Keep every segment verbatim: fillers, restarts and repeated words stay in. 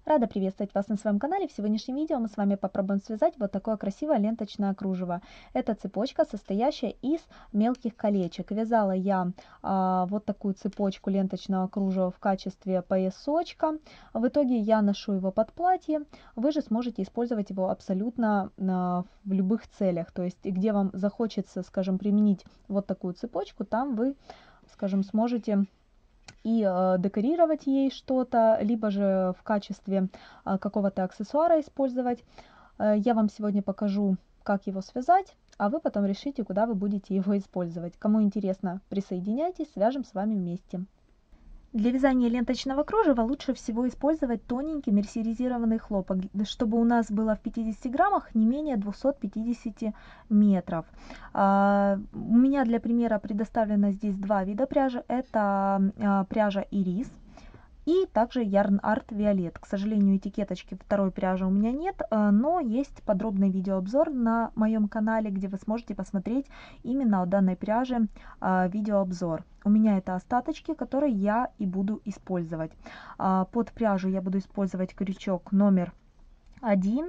Рада приветствовать вас на своем канале. В сегодняшнем видео мы с вами попробуем связать вот такое красивое ленточное кружево. Это цепочка, состоящая из мелких колечек. Вязала я а, вот такую цепочку ленточного кружева в качестве поясочка. В итоге я ношу его под платье. Вы же сможете использовать его абсолютно а, в любых целях. То есть где вам захочется, скажем, применить вот такую цепочку, там вы, скажем, сможете и э, декорировать ей что-то, либо же в качестве э, какого-то аксессуара использовать. Э, я вам сегодня покажу, как его связать, а вы потом решите, куда вы будете его использовать. Кому интересно, присоединяйтесь, свяжем с вами вместе. Для вязания ленточного кружева лучше всего использовать тоненький мерсеризированный хлопок, чтобы у нас было в пятидесяти граммах не менее двухсот пятидесяти метров. А, у меня для примера предоставлено здесь два вида пряжи. Это а, пряжа Ирис и также Yarn Art Violet. К сожалению, этикеточки второй пряжи у меня нет, но есть подробный видеообзор на моем канале, где вы сможете посмотреть именно о данной пряже видеообзор. У меня это остаточки, которые я и буду использовать. Под пряжу я буду использовать крючок номер один.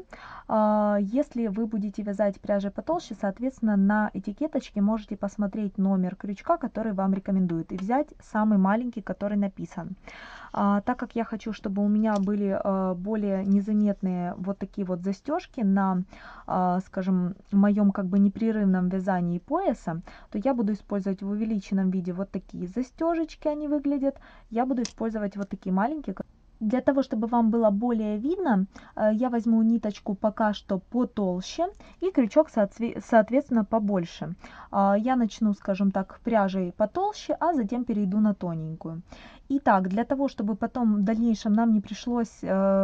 Если вы будете вязать пряжей потолще, соответственно, на этикеточке можете посмотреть номер крючка, который вам рекомендуют, и взять самый маленький, который написан. А, так как я хочу, чтобы у меня были а, более незаметные вот такие вот застежки на, а, скажем, моем как бы непрерывном вязании пояса, то я буду использовать в увеличенном виде вот такие застежечки, они выглядят. Я буду использовать вот такие маленькие. Для того, чтобы вам было более видно, я возьму ниточку пока что потолще и крючок, соответственно, побольше. Я начну, скажем так, пряжей потолще, а затем перейду на тоненькую. Итак, для того, чтобы потом в дальнейшем нам не пришлось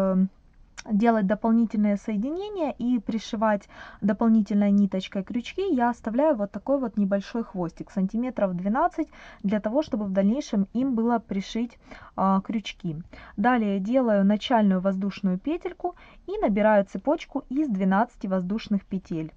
делать дополнительные соединения и пришивать дополнительной ниточкой крючки, я оставляю вот такой вот небольшой хвостик, сантиметров двенадцать, для того, чтобы в дальнейшем им было пришить а, крючки. Далее делаю начальную воздушную петельку и набираю цепочку из двенадцати воздушных петель.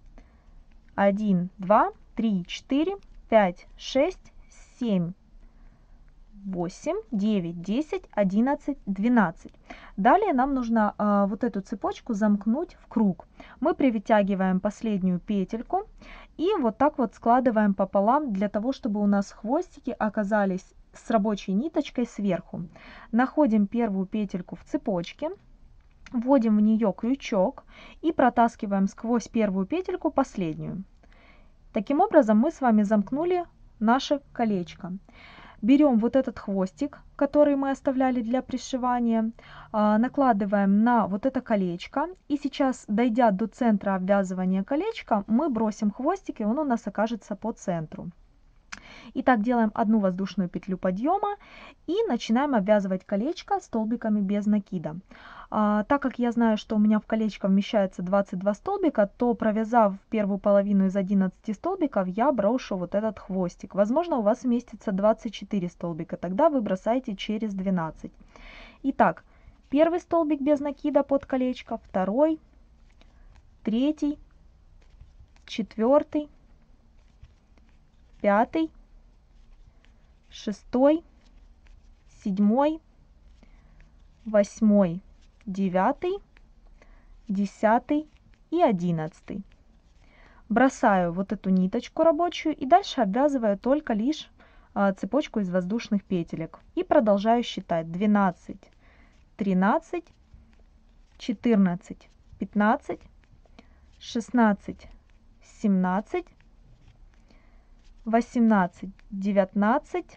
один, два, три, четыре, пять, шесть, семь, восемь, девять, десять, одиннадцать, двенадцать. Далее нам нужно а, вот эту цепочку замкнуть в круг. Мы привытягиваем последнюю петельку и вот так вот складываем пополам, для того, чтобы у нас хвостики оказались с рабочей ниточкой сверху. Находим первую петельку в цепочке, вводим в нее крючок и протаскиваем сквозь первую петельку последнюю. Таким образом мы с вами замкнули наше колечко. Берем вот этот хвостик, который мы оставляли для пришивания, накладываем на вот это колечко. И сейчас, дойдя до центра обвязывания колечка, мы бросим хвостик, и он у нас окажется по центру. Итак, делаем одну воздушную петлю подъема и начинаем обвязывать колечко столбиками без накида. А, так как я знаю, что у меня в колечко вмещается двадцать два столбика, то, провязав первую половину из одиннадцати столбиков, я брошу вот этот хвостик. Возможно, у вас вместится двадцать четыре столбика, тогда вы бросаете через двенадцать. Итак, первый столбик без накида под колечко, второй, третий, четвертый, пятый, шестой, седьмой, восьмой, девятый, десятый и одиннадцатый. Бросаю вот эту ниточку рабочую и дальше обвязываю только лишь а, цепочку из воздушных петелек. И продолжаю считать: двенадцать, тринадцать, четырнадцать, пятнадцать, шестнадцать, семнадцать, восемнадцать, девятнадцать,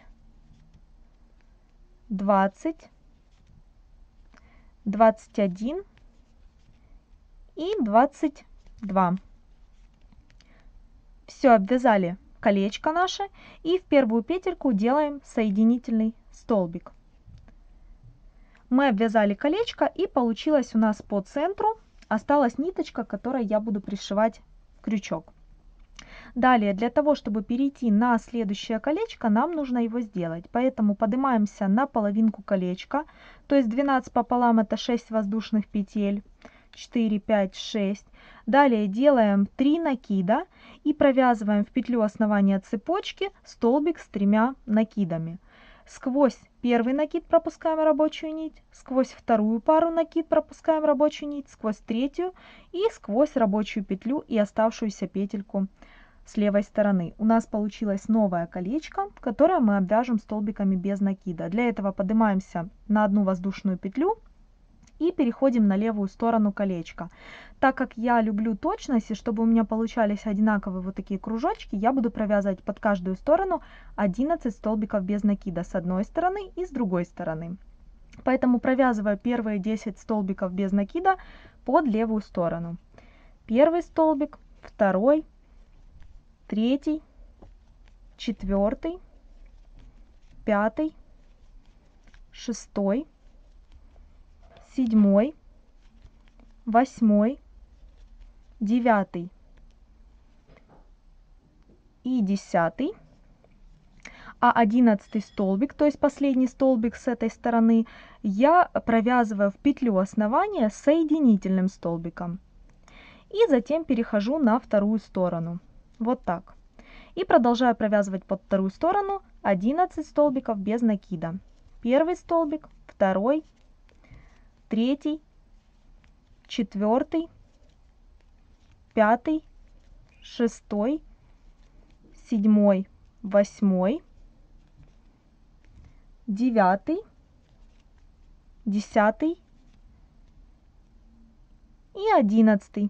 двадцать, двадцать один и двадцать два. Все, обвязали колечко наше и в первую петельку делаем соединительный столбик. Мы обвязали колечко и получилось у нас по центру осталась ниточка, которой я буду пришивать крючок. Далее, для того, чтобы перейти на следующее колечко, нам нужно его сделать. Поэтому поднимаемся на половинку колечка, то есть двенадцать пополам это шесть воздушных петель, четыре, пять, шесть. Далее делаем три накида и провязываем в петлю основания цепочки столбик с тремя накидами. Сквозь первый накид пропускаем рабочую нить, сквозь вторую пару накид пропускаем рабочую нить, сквозь третью и сквозь рабочую петлю и оставшуюся петельку с левой стороны. У нас получилось новое колечко, которое мы обвяжем столбиками без накида. Для этого поднимаемся на одну воздушную петлю и переходим на левую сторону колечка. Так как я люблю точность, и чтобы у меня получались одинаковые вот такие кружочки, я буду провязывать под каждую сторону одиннадцать столбиков без накида с одной стороны и с другой стороны. Поэтому провязываю первые десять столбиков без накида под левую сторону. Первый столбик, второй, третий, четвертый, пятый, шестой, седьмой, восьмой, девятый и десятый. А одиннадцатый столбик, то есть последний столбик с этой стороны, я провязываю в петлю основания соединительным столбиком. И затем перехожу на вторую сторону. Вот так. И продолжаю провязывать под вторую сторону одиннадцать столбиков без накида. Первый столбик, второй, третий, четвертый, пятый, шестой, седьмой, восьмой, девятый, десятый и одиннадцатый.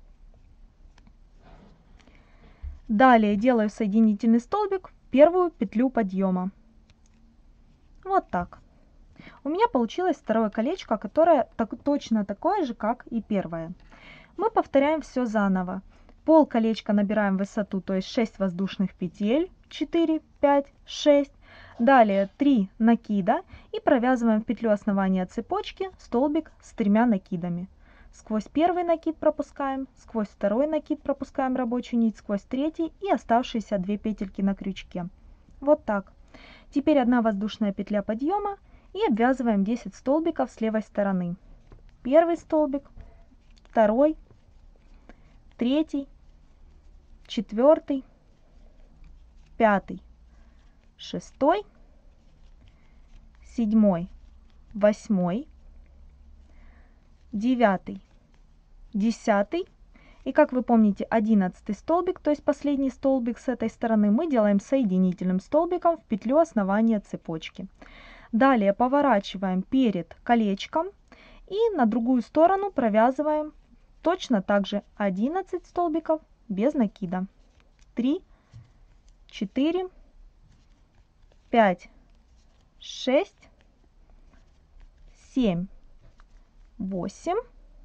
Далее делаю соединительный столбик в первую петлю подъема. Вот так. У меня получилось второе колечко, которое так, точно такое же, как и первое. Мы повторяем все заново. Пол колечка набираем высоту, то есть шесть воздушных петель, четыре, пять, шесть. Далее три накида и провязываем в петлю основания цепочки столбик с тремя накидами. Сквозь первый накид пропускаем, сквозь второй накид пропускаем рабочую нить, сквозь третий и оставшиеся две петельки на крючке. Вот так. Теперь одна воздушная петля подъема и обвязываем десять столбиков с левой стороны. Первый столбик, второй, третий, четвертый, пятый, шестой, седьмой, восьмой, девятый, десятый. И как вы помните, одиннадцатый столбик, то есть последний столбик с этой стороны, мы делаем соединительным столбиком в петлю основания цепочки. Далее поворачиваем перед колечком и на другую сторону провязываем точно так же одиннадцать столбиков без накида. три, четыре, пять, шесть, семь, восемь,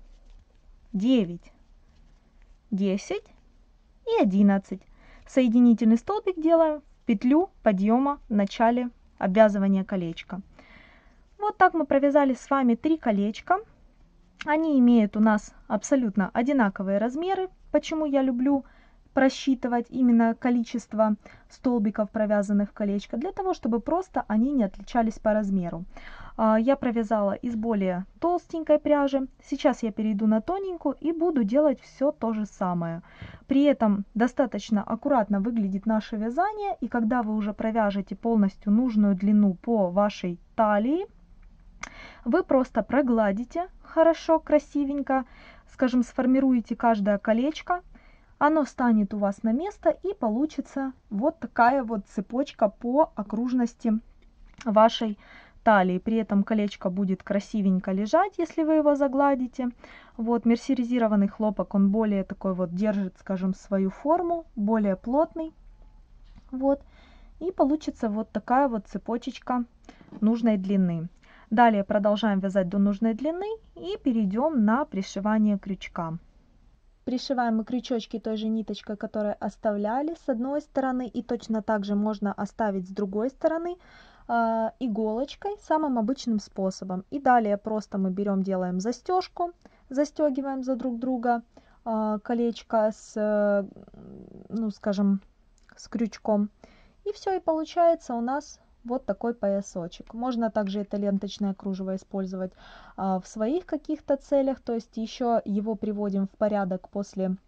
девять, десять и одиннадцать. Соединительный столбик делаем в петлю подъема в начале обвязывания колечка. Вот так мы провязали с вами три колечка. Они имеют у нас абсолютно одинаковые размеры. Почему я люблю просчитывать именно количество столбиков, провязанных в колечко? Для того, чтобы просто они не отличались по размеру. Я провязала из более толстенькой пряжи. Сейчас я перейду на тоненькую и буду делать все то же самое. При этом достаточно аккуратно выглядит наше вязание. И когда вы уже провяжете полностью нужную длину по вашей талии, вы просто прогладите хорошо, красивенько, скажем, сформируете каждое колечко. Оно встанет у вас на место и получится вот такая вот цепочка по окружности вашей талии. При этом колечко будет красивенько лежать, если вы его загладите. Вот мерсеризированный хлопок, он более такой вот держит, скажем, свою форму, более плотный. Вот. И получится вот такая вот цепочечка нужной длины. Далее продолжаем вязать до нужной длины и перейдем на пришивание крючка. Пришиваем мы крючочки той же ниточкой, которую оставляли с одной стороны, и точно так же можно оставить с другой стороны э, иголочкой самым обычным способом. И далее просто мы берем, делаем застежку, застегиваем за друг друга э, колечко с, э, ну скажем, с крючком. И все, и получается у нас вот такой поясочек. Можно также это ленточное кружево использовать а, в своих каких-то целях, то есть еще его приводим в порядок после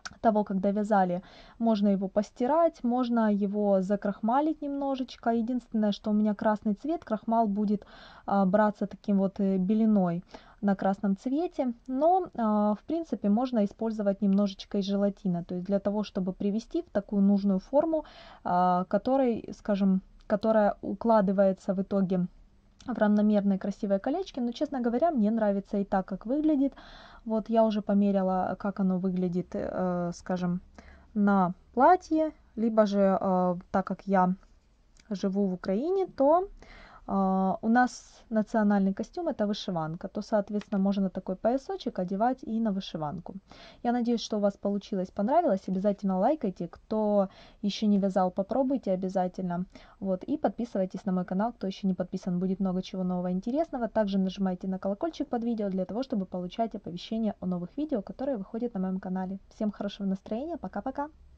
того, когда вязали, можно его постирать, можно его закрахмалить немножечко. Единственное, что у меня красный цвет, крахмал будет а, браться таким вот э, беленой на красном цвете, но а, в принципе можно использовать немножечко из желатина, то есть для того, чтобы привести в такую нужную форму, а, которой, скажем, которая укладывается в итоге в равномерные красивые колечки, но, честно говоря, мне нравится и так, как выглядит. Вот я уже померила, как оно выглядит, э, скажем, на платье, либо же, э, так как я живу в Украине, то а, у нас национальный костюм это вышиванка, то, соответственно, можно такой поясочек одевать и на вышиванку. Я надеюсь, что у вас получилось, понравилось. Обязательно лайкайте. Кто еще не вязал, попробуйте обязательно. Вот, и подписывайтесь на мой канал, кто еще не подписан. Будет много чего нового интересного. Также нажимайте на колокольчик под видео для того, чтобы получать оповещения о новых видео, которые выходят на моем канале. Всем хорошего настроения. Пока-пока.